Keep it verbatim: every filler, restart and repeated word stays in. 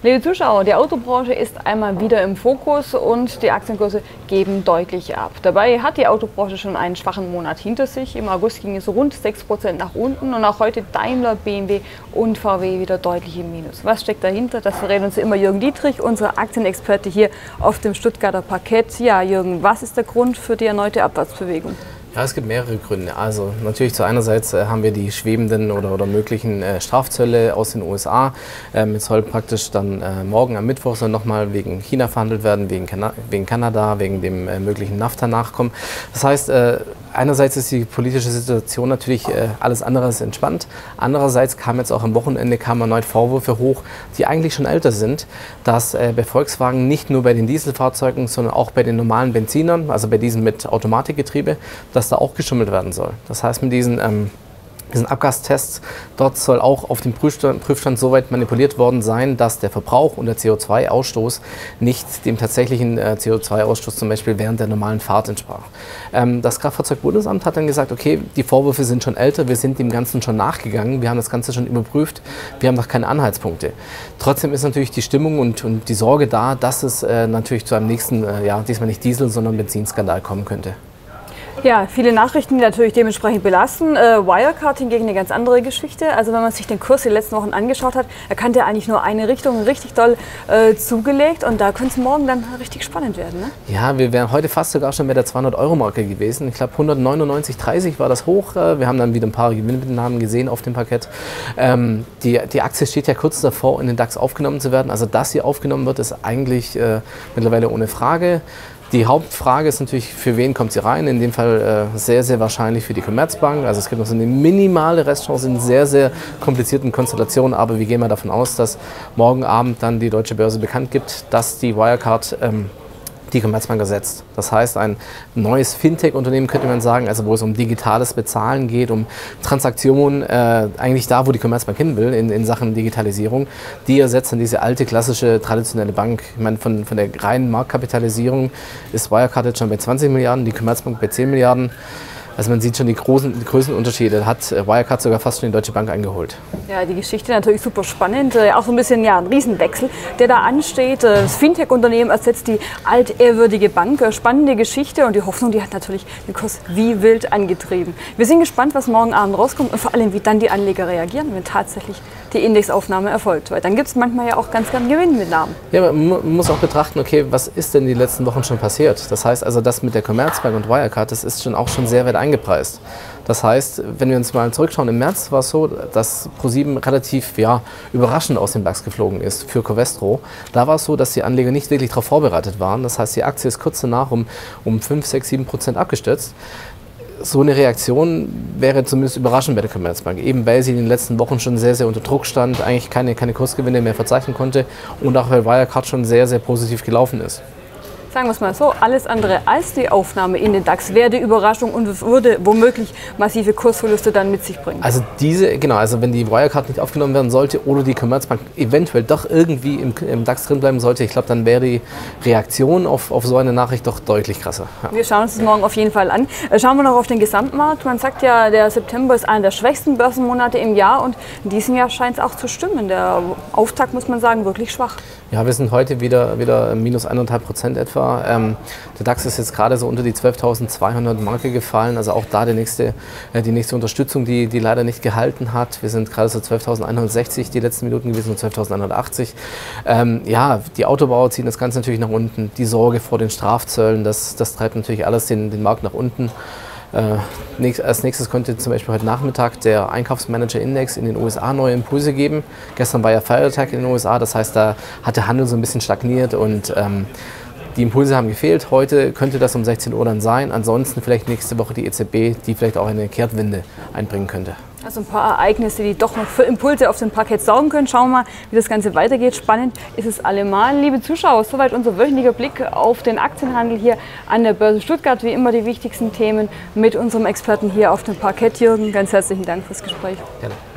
Liebe Zuschauer, die Autobranche ist einmal wieder im Fokus und die Aktienkurse geben deutlich ab. Dabei hat die Autobranche schon einen schwachen Monat hinter sich. Im August ging es rund sechs Prozent nach unten und auch heute Daimler, B M W und V W wieder deutlich im Minus. Was steckt dahinter? Das verrät uns immer Jürgen Dietrich, unser Aktienexperte hier auf dem Stuttgarter Parkett. Ja, Jürgen, was ist der Grund für die erneute Abwärtsbewegung? Ja, es gibt mehrere Gründe. Also natürlich zu einerseits äh, haben wir die schwebenden oder, oder möglichen äh, Strafzölle aus den U S A. Ähm, jetzt soll praktisch dann äh, morgen am Mittwoch soll nochmal wegen China verhandelt werden, wegen, Kana wegen Kanada, wegen dem äh, möglichen NAFTA-Nachkommen. Das heißt, äh, einerseits ist die politische Situation natürlich äh, alles andere als entspannt. Andererseits kam jetzt auch am Wochenende kamen erneut Vorwürfe hoch, die eigentlich schon älter sind, dass äh, bei Volkswagen nicht nur bei den Dieselfahrzeugen, sondern auch bei den normalen Benzinern, also bei diesen mit Automatikgetriebe, dass da auch geschummelt werden soll. Das heißt, mit diesen, ähm, diesen Abgastests, dort soll auch auf dem Prüfstand, Prüfstand so weit manipuliert worden sein, dass der Verbrauch und der C O zwei Ausstoß nicht dem tatsächlichen äh, C O zwei Ausstoß zum Beispiel während der normalen Fahrt entsprach. Ähm, das Kraftfahrzeugbundesamt hat dann gesagt, okay, die Vorwürfe sind schon älter, wir sind dem Ganzen schon nachgegangen, wir haben das Ganze schon überprüft, wir haben noch keine Anhaltspunkte. Trotzdem ist natürlich die Stimmung und, und die Sorge da, dass es äh, natürlich zu einem nächsten, äh, ja, diesmal nicht Diesel, sondern Benzinskandal kommen könnte. Ja, viele Nachrichten, die natürlich dementsprechend belasten. Äh, Wirecard hingegen eine ganz andere Geschichte. Also wenn man sich den Kurs die letzten Wochen angeschaut hat, er kannte eigentlich nur eine Richtung, richtig doll äh, zugelegt. Und da könnte es morgen dann richtig spannend werden, ne? Ja, wir wären heute fast sogar schon bei der zweihundert-Euro-Marke gewesen. Ich glaube hundertneunundneunzig Komma dreißig war das hoch. Wir haben dann wieder ein paar Gewinnmitnahmen gesehen auf dem Parkett. Ähm, die, die Aktie steht ja kurz davor, in den DAX aufgenommen zu werden. Also dass sie aufgenommen wird, ist eigentlich äh, mittlerweile ohne Frage. Die Hauptfrage ist natürlich, für wen kommt sie rein? In dem Fall äh, sehr, sehr wahrscheinlich für die Commerzbank. Also es gibt noch so eine minimale Restchance in sehr, sehr komplizierten Konstellationen. Aber wir gehen mal davon aus, dass morgen Abend dann die Deutsche Börse bekannt gibt, dass die Wirecard ähm, die Commerzbank ersetzt. Das heißt, ein neues Fintech-Unternehmen könnte man sagen, also wo es um digitales Bezahlen geht, um Transaktionen, äh, eigentlich da, wo die Commerzbank hin will, in, in Sachen Digitalisierung. Die ersetzt dann diese alte, klassische, traditionelle Bank. Ich meine, von, von der reinen Marktkapitalisierung ist Wirecard jetzt schon bei zwanzig Milliarden, die Commerzbank bei zehn Milliarden. Also man sieht schon die großen die Größenunterschiede. Hat Wirecard sogar fast schon die Deutsche Bank eingeholt. Ja, die Geschichte natürlich super spannend. Auch so ein bisschen ja, ein Riesenwechsel, der da ansteht. Das Fintech-Unternehmen ersetzt die altehrwürdige Bank. Spannende Geschichte und die Hoffnung, die hat natürlich den Kurs wie wild angetrieben. Wir sind gespannt, was morgen Abend rauskommt und vor allem, wie dann die Anleger reagieren, wenn tatsächlich die Indexaufnahme erfolgt. Weil dann gibt es manchmal ja auch ganz gern Gewinnmitnahmen. Ja, man muss auch betrachten, okay, was ist denn die letzten Wochen schon passiert? Das heißt also, das mit der Commerzbank und Wirecard, das ist schon auch schon sehr weit eingepreist. Das heißt, wenn wir uns mal zurückschauen, im März war es so, dass ProSieben relativ ja, überraschend aus dem DAX geflogen ist für Covestro. Da war es so, dass die Anleger nicht wirklich darauf vorbereitet waren. Das heißt, die Aktie ist kurz danach um, um fünf, sechs, sieben Prozent abgestürzt. So eine Reaktion wäre zumindest überraschend bei der Commerzbank, eben weil sie in den letzten Wochen schon sehr, sehr unter Druck stand, eigentlich keine, keine Kursgewinne mehr verzeichnen konnte und auch weil Wirecard schon sehr, sehr positiv gelaufen ist. Sagen wir es mal so, alles andere als die Aufnahme in den DAX wäre die Überraschung und würde womöglich massive Kursverluste dann mit sich bringen. Also diese, genau, also wenn die Wirecard nicht aufgenommen werden sollte oder die Commerzbank eventuell doch irgendwie im, im DAX drin bleiben sollte, ich glaube, dann wäre die Reaktion auf, auf so eine Nachricht doch deutlich krasser. Ja. Wir schauen uns das morgen auf jeden Fall an. Schauen wir noch auf den Gesamtmarkt. Man sagt ja, der September ist einer der schwächsten Börsenmonate im Jahr und in diesem Jahr scheint es auch zu stimmen. Der Auftakt, muss man sagen, wirklich schwach. Ja, wir sind heute wieder, wieder minus eineinhalb Prozent etwa. Ähm, der DAX ist jetzt gerade so unter die zwölftausendzweihundert Marke gefallen, also auch da die nächste, äh, die nächste Unterstützung, die, die leider nicht gehalten hat. Wir sind gerade so zwölftausendeinhundertsechzig die letzten Minuten gewesen und zwölftausendeinhundertachtzig. Ähm, ja, die Autobauer ziehen das Ganze natürlich nach unten. Die Sorge vor den Strafzöllen, das, das treibt natürlich alles den, den Markt nach unten. Äh, nächst, als nächstes konnte zum Beispiel heute Nachmittag der Einkaufsmanager-Index in den U S A neue Impulse geben. Gestern war ja Feiertag in den U S A, das heißt, da hat der Handel so ein bisschen stagniert und ähm, die Impulse haben gefehlt. Heute könnte das um sechzehn Uhr dann sein. Ansonsten vielleicht nächste Woche die E Z B, die vielleicht auch eine Kehrtwende einbringen könnte. Also ein paar Ereignisse, die doch noch für Impulse auf dem Parkett sorgen können. Schauen wir mal, wie das Ganze weitergeht. Spannend ist es allemal. Liebe Zuschauer, soweit unser wöchentlicher Blick auf den Aktienhandel hier an der Börse Stuttgart. Wie immer die wichtigsten Themen mit unserem Experten hier auf dem Parkett. Jürgen, ganz herzlichen Dank fürs Gespräch. Gerne.